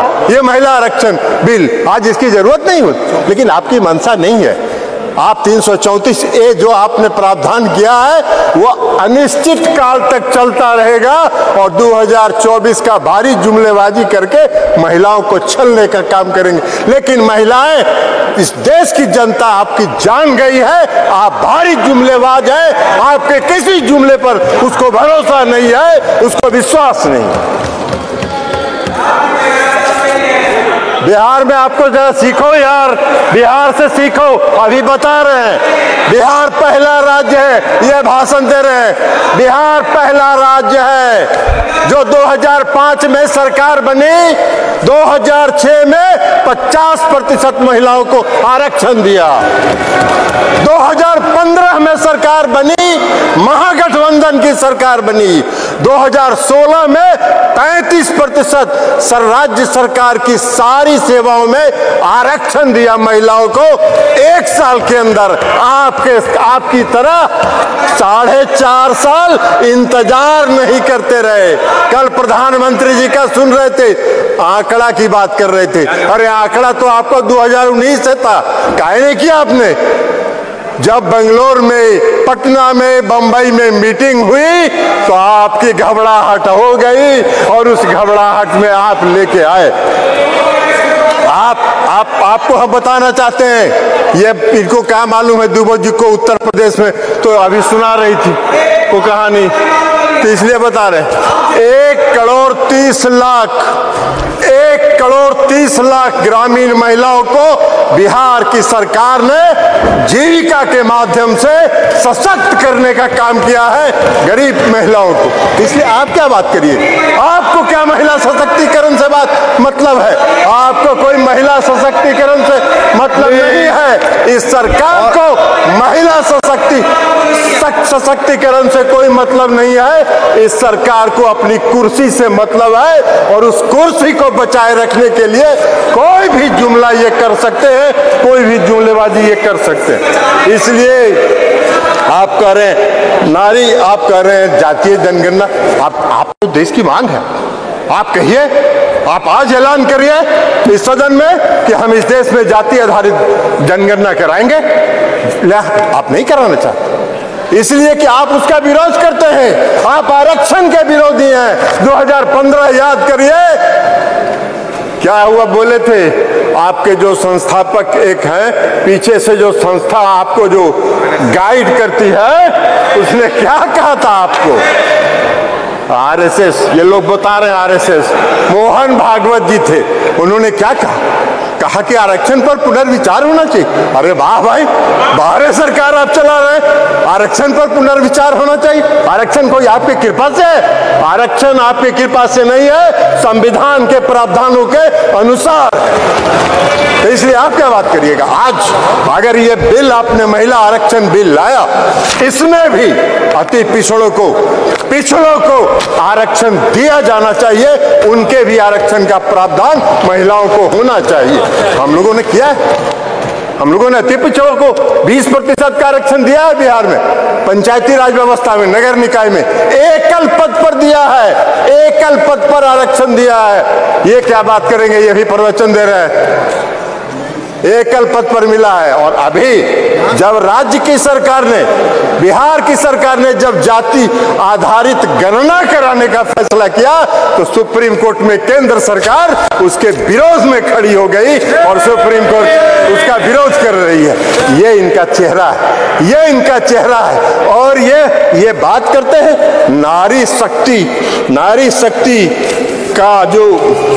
ये महिला आरक्षण बिल, आज इसकी जरूरत नहीं होती, लेकिन आपकी मंशा नहीं है। आप 334A जो आपने प्रावधान किया है वो अनिश्चित काल तक चलता रहेगा और 2024 का भारी जुमलेबाजी करके महिलाओं को छलने का काम करेंगे। लेकिन महिलाएं, इस देश की जनता आपकी जान गई है, आप भारी जुमलेबाज हैं, आपके किसी जुमले पर उसको भरोसा नहीं है, उसको विश्वास नहीं। बिहार में आपको जरा सीखो यार, बिहार से सीखो। अभी बता रहे हैं बिहार पहला राज्य है, ये भाषण दे रहे हैं। बिहार पहला राज्य है जो 2005 में सरकार बनी, 2006 में 50% महिलाओं को आरक्षण दिया। 2015 में सरकार बनी, महागठबंधन की सरकार बनी। 2016 में 35% राज्य सरकार की सारी सेवाओं में आरक्षण दिया महिलाओं को। एक साल के अंदर आपकी तरह 4.5 साल इंतजार नहीं करते रहे। कल प्रधानमंत्री जी का सुन रहे थे, आंकड़ा की बात कर रहे थे। अरे आंकड़ा तो आपको 2019 से था, काहे नहीं किया आपने? जब बेंगलोर में, पटना में, बंबई में मीटिंग हुई तो आपकी घबराहट हो गई और उस घबराहट में आप लेके आए। आपको हम बताना चाहते हैं, ये इनको क्या मालूम है दुबे जी को उत्तर प्रदेश में, तो अभी सुना रही थी वो कहानी, तो इसलिए बता रहे। 1 करोड़ 30 लाख ग्रामीण महिलाओं को बिहार की सरकार ने जीविका के माध्यम से सशक्त करने का काम किया है, गरीब महिलाओं को। इसलिए आप क्या बात करिए, आपको क्या महिला सशक्तिकरण से बात मतलब है? आपको कोई महिला सशक्तिकरण से मतलब नहीं है। इस सरकार को महिला सशक्तिकरण से कोई मतलब नहीं है। इस सरकार को अपनी कुर्सी से मतलब है और उस कुर्सी को बचाए रखने के लिए कोई भी जुमला ये कर सकते हैं, कोई भी जुमलेबाजी ये कर सकते हैं। इसलिए आप कह रहे हैं नारी, आप कह रहे हैं जातीय जनगणना, आप तो देश की मांग है, आप कहिए, आप आज ऐलान करिए इस सदन में कि हम इस देश में जाति आधारित जनगणना कराएंगे। आप नहीं कराना चाहते इसलिए कि आप उसका विरोध करते हैं, आप आरक्षण के विरोधी हैं। 2015 याद करिए क्या हुआ, बोले थे आपके जो संस्थापक एक हैं, पीछे से जो संस्था आपको जो गाइड करती है, उसने क्या कहा था आपको? आरएसएस, ये लोग बता रहे हैं आरएसएस, मोहन भागवत जी थे, उन्होंने क्या कहा कि आरक्षण पर पुनर्विचार होना चाहिए। अरे वाह भाई, भारत सरकार आप चला रहे हैं, आरक्षण पर पुनर्विचार होना चाहिए। आरक्षण कोई आपकी कृपा से है? आरक्षण आपकी कृपा से नहीं है, संविधान के प्रावधानों के अनुसार। तो इसलिए आप क्या बात करिएगा? आज अगर ये बिल आपने महिला आरक्षण बिल लाया, इसमें भी अति पिछड़ों को आरक्षण दिया जाना चाहिए, उनके भी आरक्षण का प्रावधान महिलाओं को होना चाहिए। हम लोगों ने किया है, हम लोगों ने अति पिछड़ों को 20% का आरक्षण दिया है बिहार में, पंचायती राज व्यवस्था में, नगर निकाय में एकल पद पर दिया है, एकल पद पर आरक्षण दिया है। ये क्या बात करेंगे, ये भी प्रवचन दे रहे हैं, एकल पद पर मिला है। और अभी जब राज्य की सरकार ने, बिहार की सरकार ने जब जाति आधारित गणना कराने का फैसला किया तो सुप्रीम कोर्ट में केंद्र सरकार उसके विरोध में खड़ी हो गई और सुप्रीम कोर्ट उसका विरोध कर रही है। ये इनका चेहरा है, ये इनका चेहरा है। और ये बात करते हैं नारी शक्ति का जो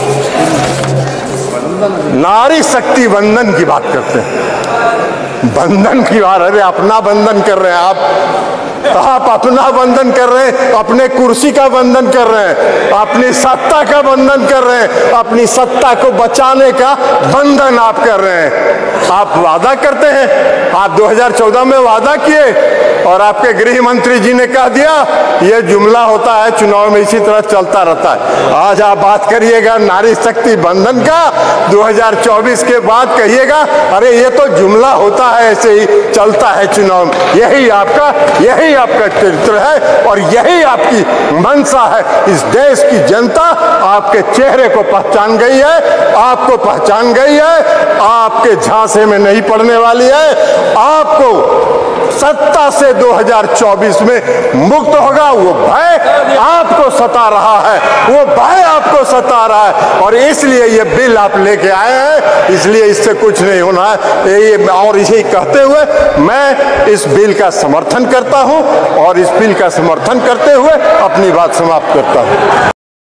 नारी शक्ति बंधन की बात करते हैं, बंधन की बात। अरे अपना बंधन कर रहे हैं आप अपना बंधन कर रहे हैं, अपने कुर्सी का बंधन कर रहे हैं, अपनी सत्ता का बंधन कर रहे हैं, अपनी सत्ता को बचाने का बंधन आप कर रहे हैं। आप वादा करते हैं, आप 2014 में वादा किए और आपके गृह मंत्री जी ने कह दिया, ये जुमला होता है चुनाव में, इसी तरह चलता रहता है। आज आप बात करिएगा नारी शक्ति बंधन का, 2024 के बाद कहिएगा अरे ये तो जुमला होता है, ऐसे ही चलता है चुनाव में। यही यही आपका चरित्र है और यही आपकी मंशा है। इस देश की जनता आपके चेहरे को पहचान गई है, आपको पहचान गई है, आपके झांसे में नहीं पड़ने वाली है। आपको सत्ता से 2024 में मुक्त होगा। वो भय आपको सता रहा है, वो भय आपको सता रहा है और इसलिए ये बिल आप लेके आए हैं, इसलिए इससे कुछ नहीं होना है। ये और यही कहते हुए मैं इस बिल का समर्थन करता हूं और इस बिल का समर्थन करते हुए अपनी बात समाप्त करता हूं।